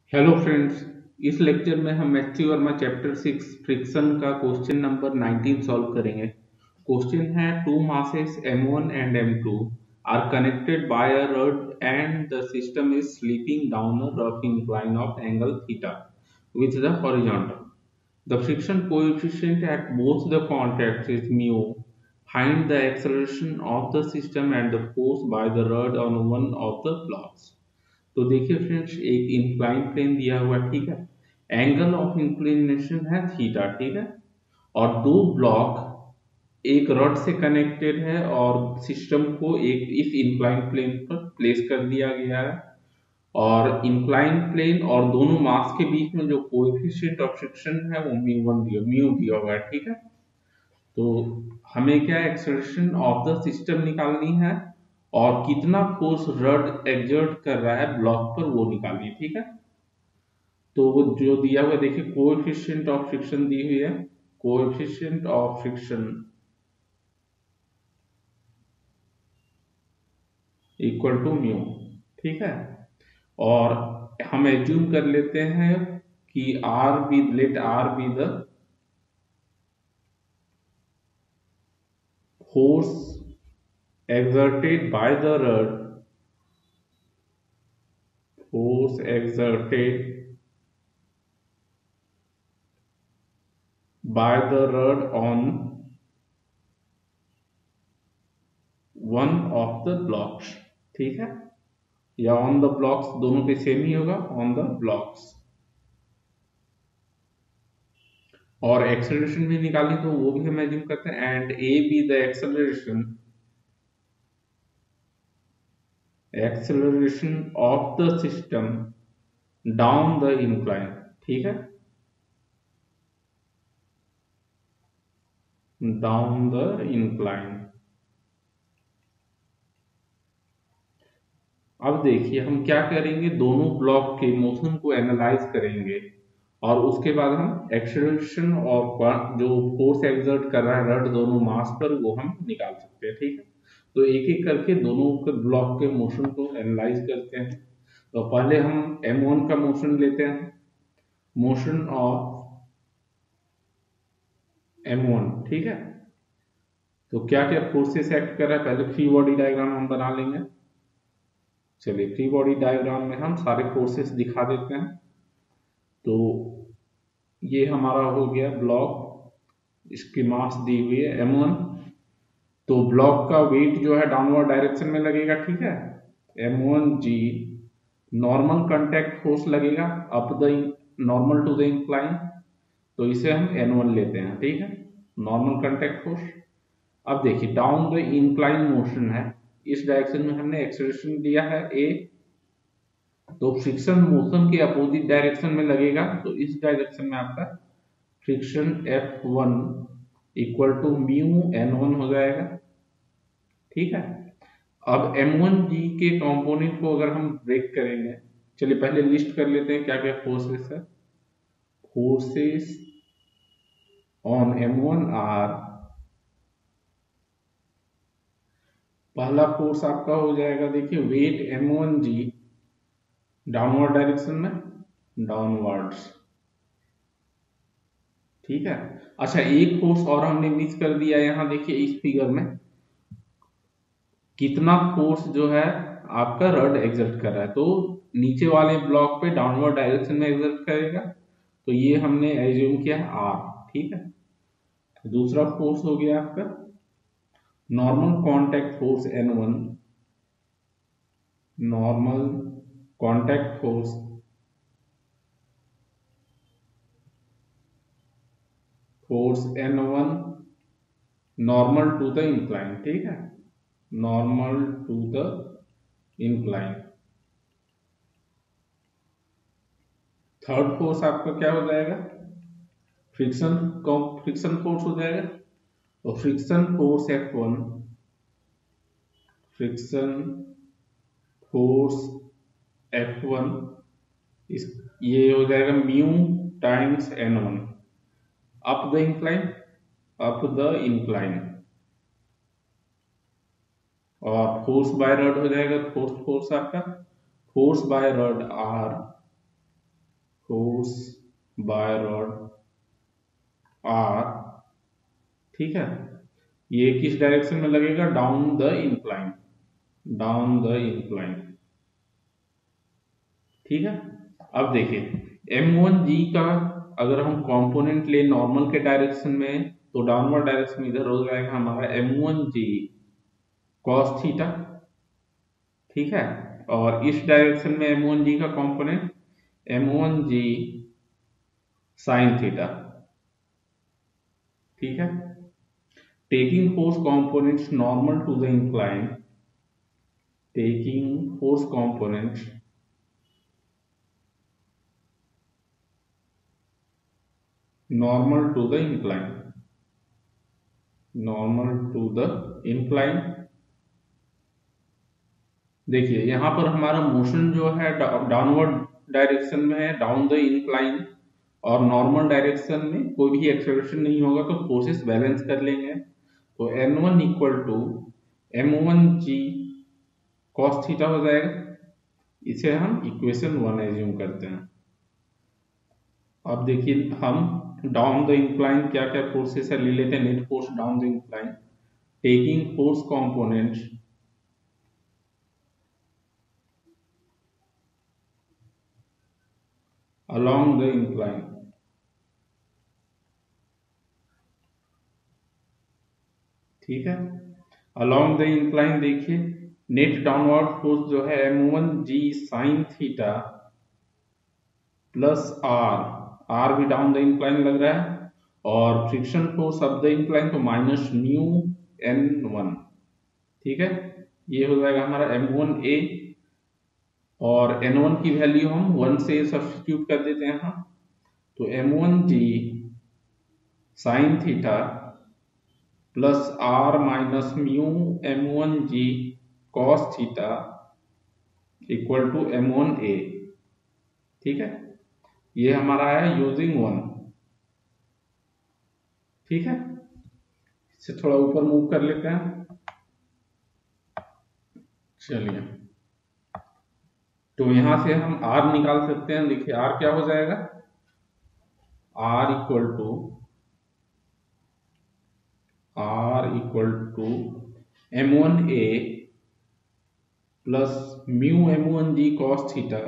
Hello friends. इस lecture में हम मैथ्यू वर्मा चैप्टर 6 फ्रिक्शन का क्वेश्चन नंबर 19 सॉल्व करेंगे। क्वेश्चन है two masses m1 and m2 are connected by a rod and the system is slipping down a rough incline of angle theta with the horizontal. The friction coefficient at both the contacts is mu. Find the acceleration of the system and the force by the rod on one of the blocks. तो देखिए friends, एक incline plane दिया हुआ है, ठीक है। Angle of inclination है theta, ठीक है। और दो ब्लॉक एक रॉड से कनेक्टेड है और सिस्टम को एक इस इंक्लाइन प्लेन पर प्लेस कर दिया गया है। और इंक्लाइन प्लेन और दोनों मास के बीच में जो कोएफिशिएंट ऑफ फ्रिक्शन है वो म्यू दिया हुआ है, ठीक है। तो हमें क्या एक्सेलरेशन ऑफ द सिस्टम निकालनी है और कितना फोर्स रड एक्सर्ट कर रहा है ब्लॉक पर वो निकालनी, ठीक है। तो वो जो दिया हुआ देखिए, कोएफिशिएंट ऑफ फ्रिक्शन दी हुई है, coefficient of friction equal to mu, ठीक है। और हम एज्यूम कर लेते हैं कि R be the force exerted by the rod, force exerted by the rod on one of the blocks, ठीक है। या ऑन द ब्लॉक्स, दोनों पे सेम ही होगा, ऑन द ब्लॉक्स। और एक्सेलरेशन भी निकालनी तो वो भी हम एज्यूम करते हैं, and a be the acceleration of the system down the incline, ठीक है, डाउन द इंक्लाइन। अब देखिए हम क्या करेंगे, दोनों ब्लॉक के मोशन को एनालाइज करेंगे और उसके बाद हम एक्सेलरेशन और जो फोर्स एक्सर्ट कर रहा है रड दोनों मास पर वो हम निकाल सकते हैं, ठीक है। तो एक एक करके दोनों के ब्लॉक के मोशन को एनालाइज करते हैं। तो पहले हम m1 का मोशन लेते हैं, मोशन ऑफ m1, ठीक है। तो क्या क्या फोर्सेस एक्ट कर रहा है, पहले फ्री बॉडी डायग्राम हम बना लेंगे। चलिए, फ्री बॉडी डायग्राम में हम सारे फोर्सेस दिखा देते हैं। तो ये हमारा हो गया ब्लॉक, इसकी मास दी हुई है m1। तो ब्लॉक का वेट जो है डाउनवर्ड डायरेक्शन में लगेगा, ठीक है। m1g नॉर्मल कांटेक्ट फोर्स लगेगा up the normal to the incline, तो इसे हम n1 लेते हैं, ठीक है, नॉर्मल कांटेक्ट फोर्स। अब देखिए डाउन द इंक्लाइन मोशन है, इस डायरेक्शन में हमने एक्सेलरेशन दिया है a, तो फ्रिक्शन मोशन के अपोजिट डायरेक्शन में लगेगा, तो इस डायरेक्शन में आपका friction F1 equal to mu N1 हो जाएगा, ठीक है। अब M1G के कंपोनेंट को अगर हम ब्रेक करेंगे, चलिए पहले लिस्ट कर लेते हैं क्या क्या फोर्सेस है। फोर्सेस ऑन M1 आर, पहला फोर्स आपका हो जाएगा, देखिए वेट M1G डाउनवर्ड डायरेक्शन में, डाउनवर्ड्स, ठीक है। अच्छा, एक फोर्स और हमने मिस कर दिया यहाँ, देखिए इस फिगर में कितना फोर्स जो है आपका रड एक्सर्ट कर रहा है, तो नीचे वाले ब्लॉक पे डाउनवर्ड डायरेक्शन में एक्सर्ट करेगा, तो ये हमने एज्यूम किया आर, ठीक है। दूसरा फोर्स हो गया आपका normal contact force N1, normal contact force N1 normal to the incline, ठीक है, normal to the incline. Third force आपका क्या हो जाएगा, फ्रिक्शन फ्रिक्शन फोर्स हो जाएगा, तो friction force F1, friction force F1 इस ये हो जाएगा mu times N1 up the incline, up the incline. और फोर्स बाय रड हो जाएगा, फोर्स फोर्स आपका force by rod are force by rod are, ठीक है, ये किस डायरेक्शन में लगेगा, down the incline, down the incline, ठीक है। अब देखिए M1G का अगर हम कंपोनेंट ले नॉर्मल के डायरेक्शन में तो डाउनवर्ड डायरेक्शन इधर हो जाएगा हमारा M1G cos थीटा, ठीक है, और इस डायरेक्शन में M1G का कंपोनेंट M1G sin थीटा, ठीक है। Taking force components normal to the incline, taking force components normal to the incline, normal to the incline। देखिए यहाँ पर हमारा मोशन जो है डाउनवर्ड डायरेक्शन में है, डाउन द इंक्लाइन, और नॉर्मल डायरेक्शन में कोई भी एक्सेलरेशन नहीं होगा तो फोर्सेस बैलेंस कर लेंगे। तो N1 equal to M1G cos theta हो जाएगा, इसे हम इक्वेशन 1 एज्यूम करते हैं। अब देखिए हम डाउन द इंक्लाइन क्या क्या फोर्सेस है ले लेते हैं। Net force down the incline, taking force components along the incline, ठीक है। along the incline देखिए नेट डाउनवर्ड फोर्स जो है M1G sin theta plus R भी डाउन द इंक्लाइन लग रहा है, और friction force up the incline तो माइनस न्यू N1, ठीक है। ये हो जाएगा हमारा M1A, और N1 की वैल्यू हम 1 से सब्स्टिट्यूट कर देते हैं यहाँ, तो M1G sin theta plus R minus mu M1G cos theta equal to M1A, ठीक है। ये हमारा है यूजिंग 1, ठीक है। इसे थोड़ा ऊपर मूव कर लेते हैं, चलिए। तो यहां से हम R निकाल सकते हैं। देखिए R क्या हो जाएगा, R equal to M1A plus mu M1G cos theta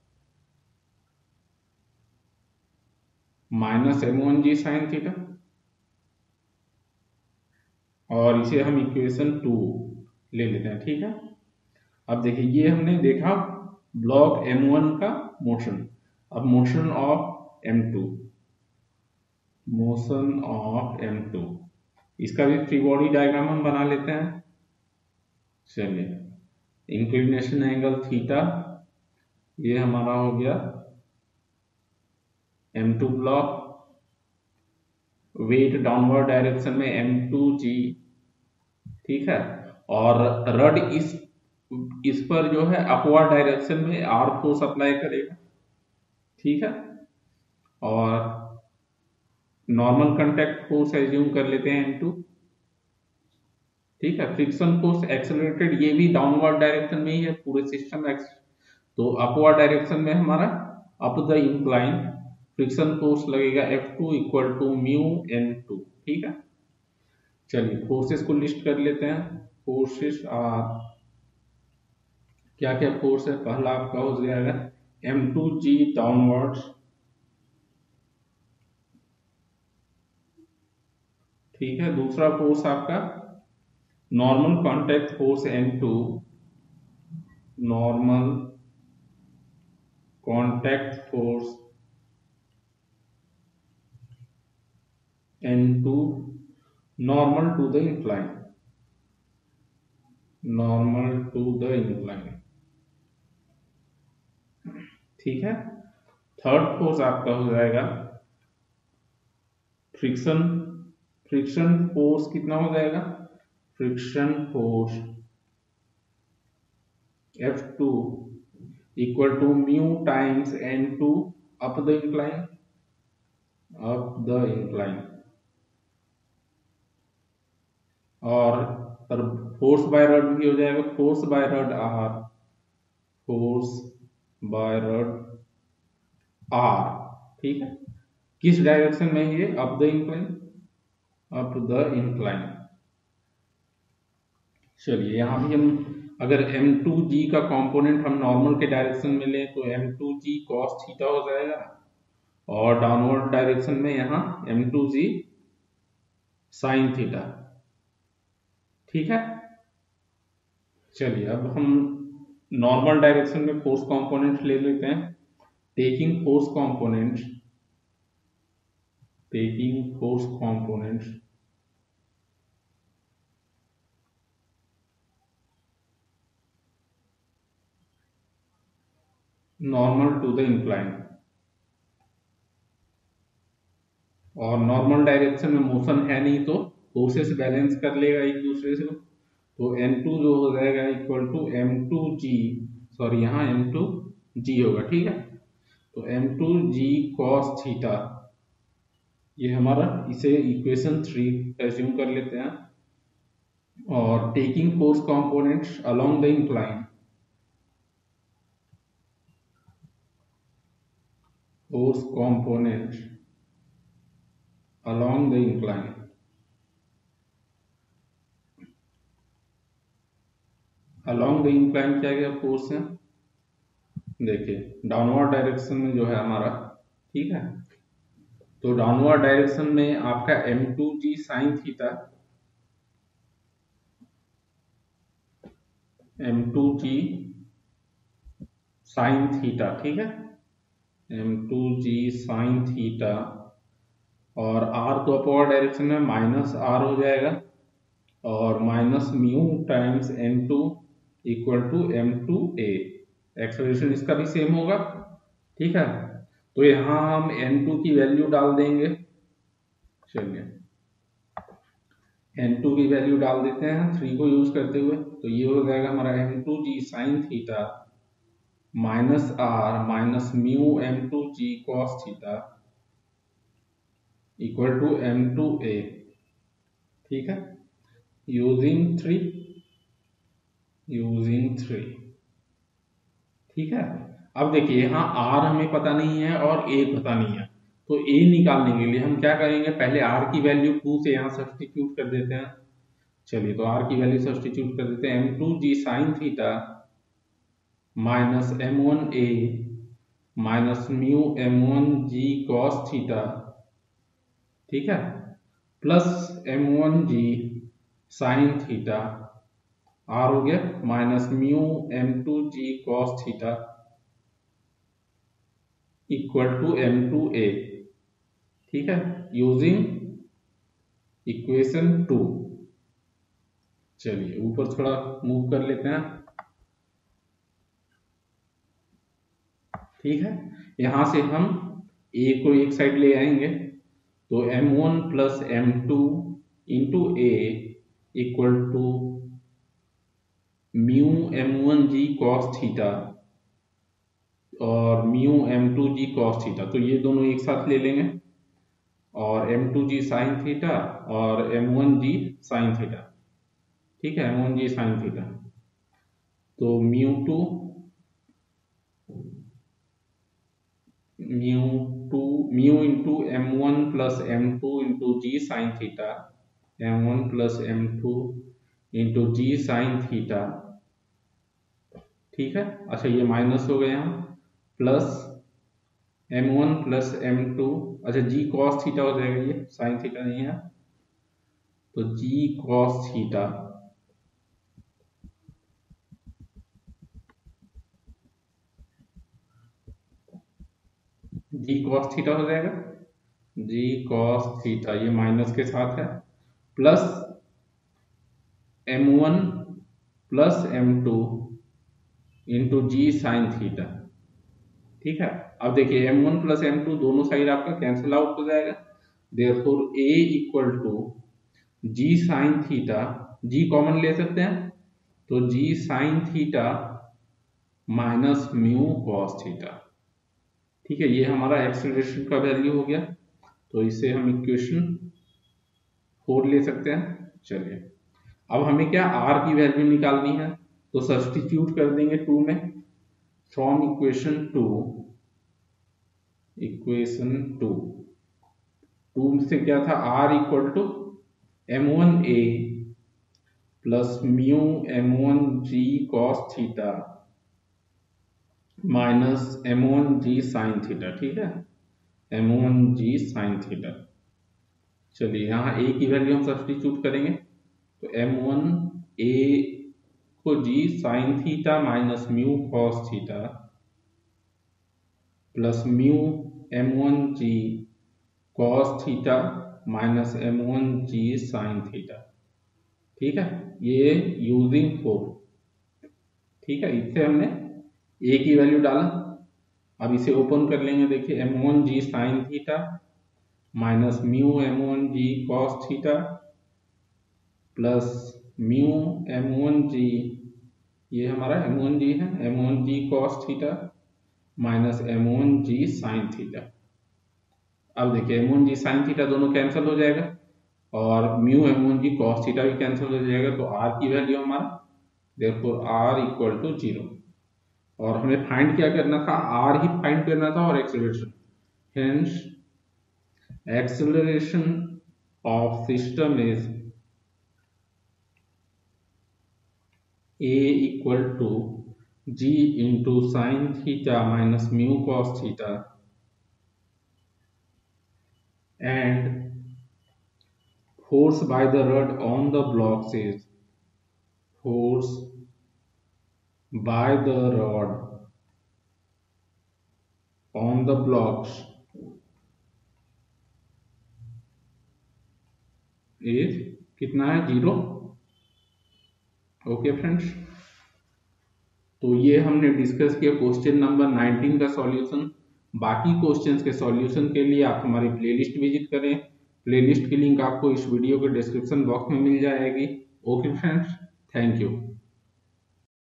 minus M1G sin theta, और इसे हम इक्वेशन 2 ले लेते हैं, ठीक है। अब देखिए ये हमने देखा ब्लॉक M1 का मोशन। अब motion of M2, motion of M2, इसका भी फ्री बॉडी डायग्राम हम बना लेते हैं। चलिए इंक्लिनेशन एंगल थीटा, ये हमारा हो गया M2 block, weight downward direction में M2G, ठीक है, और रड इस पर जो है अपवर्ड डायरेक्शन में R फोर्स अप्लाई करेगा, ठीक है। और नॉर्मल कांटेक्ट फोर्स एज्यूम कर लेते हैं M2, ठीक है। फ्रिक्शन फोर्स एक्सेलरेटेड, ये भी डाउनवर्ड डायरेक्शन में ही है पूरे सिस्टम एक्स, तो अपवर्ड डायरेक्शन में हमारा up the incline friction force लगेगा F2 equal to mu N2, ठीक है। चलिए फोर्सेस को लिस्ट कर लेते हैं। फोर्सेस आर, क्या क्या फोर्स है, पहला आपका हो जाएगा M2G डाउनवर्ड्स, ठीक है। दूसरा फोर्स आपका normal contact force N2, normal contact force N2 normal to the incline, normal to the incline, ठीक है। थर्ड फोर्स आपका हो जाएगा फ्रिक्शन, फ्रिक्शन फोर्स कितना हो जाएगा, friction force F2 equal to mu times N2 up the incline, up the incline, और force by rod भी हो जाएगा, force by rod are, force by rod R, ठीक है। किस डायरेक्शन में है ये? Up the incline, up the incline. चलिए यहाँ भी हम अगर m2g का कंपोनेंट हम नॉर्मल के डायरेक्शन में लें तो m2g cos थीटा हो जाएगा, और डाउनवर्ड डायरेक्शन में यहाँ m2g sin थीटा, ठीक है। चलिए अब हम नॉर्मल डायरेक्शन में फोर्स कंपोनेंट ले लेते हैं। Taking force component normal to the incline, और नॉर्मल डायरेक्शन में मोशन है नहीं तो फोर्सेस बैलेंस कर लेगा एक दूसरे से, तो m2 जो हो जाएगा इक्वल टू m2g, सॉरी यहाँ m2g होगा, ठीक है। तो m2g cos थीटा, ये हमारा, इसे इक्वेशन 3 एज्यूम कर लेते हैं। और taking force components along the incline, force component along the incline, along the incline क्या क्या फोर्स है? देखिए डाउनवर्ड डायरेक्शन में जो है हमारा, ठीक है, तो डाउनवर्ड डायरेक्शन में आपका m2g sin theta, m2g sin theta, ठीक है, m2g sin थीटा, और r तो अपवर्ड डायरेक्शन में माइनस r हो जाएगा, और minus mu times m2 equal to m2a, acceleration इसका भी सेम होगा, ठीक है। तो यहाँ हम n2 की वैल्यू डाल देंगे, चलिए n2 की वैल्यू डाल देते हैं 3 को यूज करते हुए, तो ये हो जाएगा हमारा m2g sin theta minus r minus mu m2g cos theta equal to m2a, ठीक है, यूजिंग 3, ठीक है। अब देखिए यहाँ r हमें पता नहीं है और a पता नहीं है, तो a निकालने के लिए हम क्या करेंगे, पहले r की वैल्यू 2 से यहाँ सब्स्टिट्यूट कर देते हैं। चलिए तो r की वैल्यू सब्स्टिट्यूट कर देते हैं, m2g sin theta minus m1a minus mu m1g cos theta, ठीक है, plus m1g sin theta, r हो गया minus mu m2g cos theta equal to m2a, ठीक है, यूजिंग इक्वेशन 2। चलिए ऊपर थोड़ा मूव कर लेते हैं, ठीक है। यहां से हम a को एक साइड ले आएंगे, तो m1 plus m2 into a equal to mu m1g cos theta और म्यू m2g cos थीटा, तो ये दोनों एक साथ ले लेंगे, और m2g sin थीटा और m1g sin थीटा, ठीक है, m1g sin थीटा, तो mu into m1 plus m2 into g sin theta, m1 plus m2 into g sin theta, ठीक है। अच्छा ये माइनस हो गया यहाँ, प्लस m1 प्लस m2, अच्छा g cos थीटा हो जाएगा, ये sin थीटा नहीं है, तो g cos थीटा हो जाएगा, g cos थीटा ये माइनस के साथ है, plus m1 plus m2 into G sine theta, ठीक है। अब देखिए m1 प्लस m2 दोनों साइड आपका कैंसिल आउट हो जाएगा, therefore a equal to G sine theta, G common ले सकते हैं, तो G sine theta minus mu cos theta, ठीक है, ये हमारा एक्सेलरेशन का वैल्यू हो गया, तो इसे हम इक्वेशन 4 ले सकते हैं। चलिए अब हमें क्या r की वैल्यू निकालनी है, तो सब्स्टिट्यूट कर देंगे 2 में, फ्रॉम इक्वेशन 2 इक्वेशन 2 से क्या था, r equal to m1a plus mu m1g cos theta minus m1g sine theta. ठीक है, m1g साइन थीटा। चलिए यहाँ a की वैल्यू हम सब्स्टिट्यूट करेंगे, तो m1a को g sine theta minus mu cos theta plus mu m1g cos theta minus m1g sine theta. ठीक है, ये यूजिंग 4। ठीक है, इससे हमने a की वैल्यू डाला। अब इसे ओपन कर लेंगे, देखिए m1g sine theta minus mu m1g cos theta plus mu m1g, ये हमारा m1g है, m1g cos theta minus m1g sine theta. अब देखिए m1g साइन थीटा दोनों कैंसिल हो जाएगा और म्यू m1g cos थीटा भी कैंसिल हो जाएगा, तो r की वैल्यू हमारा देयरफॉर r इक्वल टू 0। और हमें फाइंड क्या करना था, r ही फाइंड करना था और acceleration. Hence acceleration of system is a equal to g into sine theta minus mu cos theta and force by the rod on the blocks is force by the rod on the blocks is कितना है, 0। Okay friends, तो ये हमने discuss किया question number 19 का solution. बाकी questions के solution के लिए आप हमारी प्लेलिस्ट विजिट करें। प्लेलिस्ट की लिंक आपको इस वीडियो के डिस्क्रिप्शन बॉक्स में मिल जाएगी। Okay friends, thank you.